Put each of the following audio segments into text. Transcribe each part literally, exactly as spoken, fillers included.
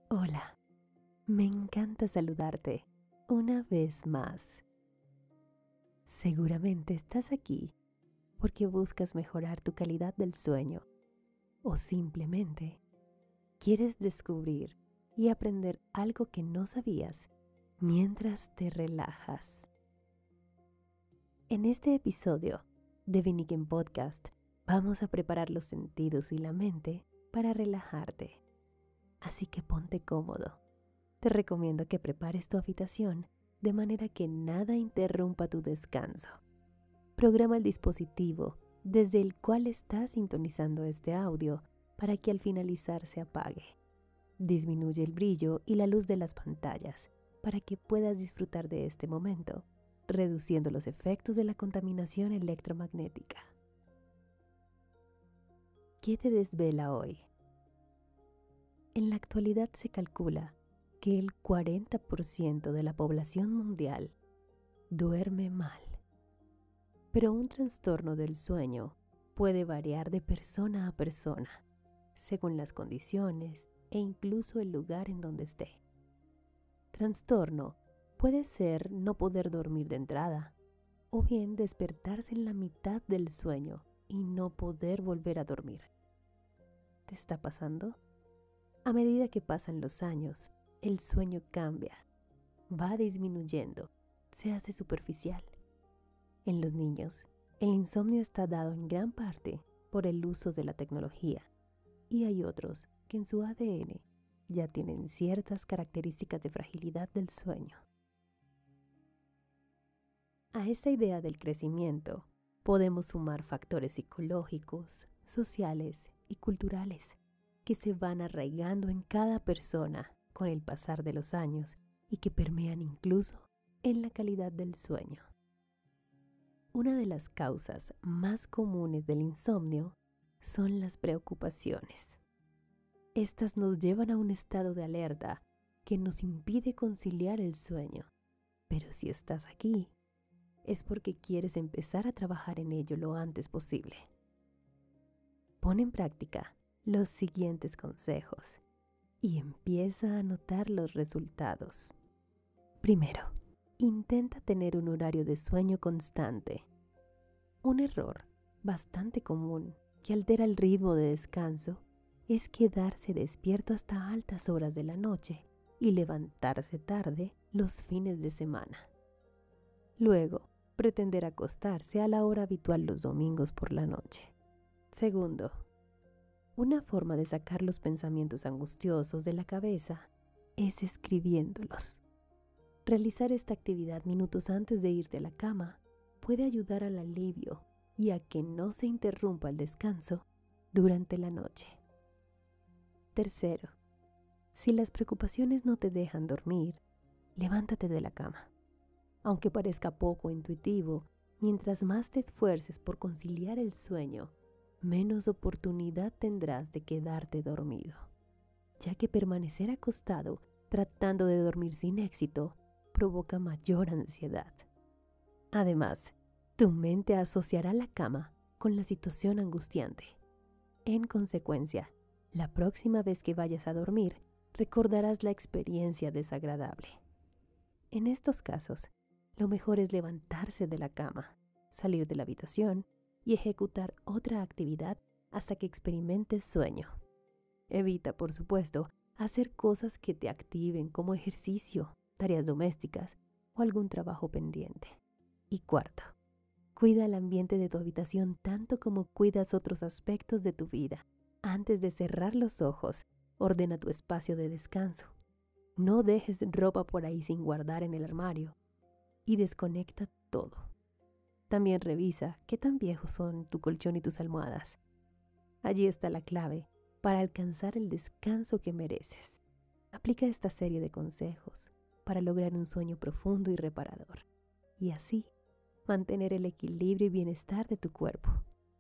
Hola, me encanta saludarte una vez más. Seguramente estás aquí porque buscas mejorar tu calidad del sueño o simplemente quieres descubrir y aprender algo que no sabías mientras te relajas. En este episodio de Viniken Podcast vamos a preparar los sentidos y la mente para relajarte. Así que ponte cómodo. Te recomiendo que prepares tu habitación de manera que nada interrumpa tu descanso. Programa el dispositivo desde el cual estás sintonizando este audio para que al finalizar se apague. Disminuye el brillo y la luz de las pantallas para que puedas disfrutar de este momento, reduciendo los efectos de la contaminación electromagnética. ¿Qué te desvela hoy? En la actualidad se calcula que el cuarenta por ciento de la población mundial duerme mal. Pero un trastorno del sueño puede variar de persona a persona, según las condiciones e incluso el lugar en donde esté. Trastorno puede ser no poder dormir de entrada, o bien despertarse en la mitad del sueño y no poder volver a dormir. ¿Te está pasando? A medida que pasan los años, el sueño cambia, va disminuyendo, se hace superficial. En los niños, el insomnio está dado en gran parte por el uso de la tecnología, y hay otros que en su A D N ya tienen ciertas características de fragilidad del sueño. A esta idea del crecimiento podemos sumar factores psicológicos, sociales y culturales que se van arraigando en cada persona con el pasar de los años y que permean incluso en la calidad del sueño. Una de las causas más comunes del insomnio son las preocupaciones. Estas nos llevan a un estado de alerta que nos impide conciliar el sueño. Pero si estás aquí, es porque quieres empezar a trabajar en ello lo antes posible. Pon en práctica los siguientes consejos y empieza a notar los resultados. Primero, intenta tener un horario de sueño constante. Un error bastante común que altera el ritmo de descanso es quedarse despierto hasta altas horas de la noche y levantarse tarde los fines de semana. Luego, pretender acostarse a la hora habitual los domingos por la noche. Segundo, una forma de sacar los pensamientos angustiosos de la cabeza es escribiéndolos. Realizar esta actividad minutos antes de irte a la cama puede ayudar al alivio y a que no se interrumpa el descanso durante la noche. Tercero, si las preocupaciones no te dejan dormir, levántate de la cama. Aunque parezca poco intuitivo, mientras más te esfuerces por conciliar el sueño, menos oportunidad tendrás de quedarte dormido, ya que permanecer acostado tratando de dormir sin éxito provoca mayor ansiedad. Además, tu mente asociará la cama con la situación angustiante. En consecuencia, la próxima vez que vayas a dormir, recordarás la experiencia desagradable. En estos casos, lo mejor es levantarse de la cama, salir de la habitación y ejecutar otra actividad hasta que experimentes sueño. Evita, por supuesto, hacer cosas que te activen como ejercicio, tareas domésticas o algún trabajo pendiente. Y cuarto, cuida el ambiente de tu habitación tanto como cuidas otros aspectos de tu vida. Antes de cerrar los ojos, ordena tu espacio de descanso. No dejes ropa por ahí sin guardar en el armario y desconecta todo. También revisa qué tan viejos son tu colchón y tus almohadas. Allí está la clave para alcanzar el descanso que mereces. Aplica esta serie de consejos para lograr un sueño profundo y reparador, y así mantener el equilibrio y bienestar de tu cuerpo.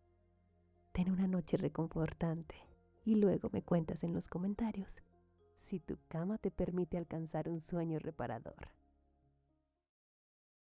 Ten una noche reconfortante y luego me cuentas en los comentarios si tu cama te permite alcanzar un sueño reparador.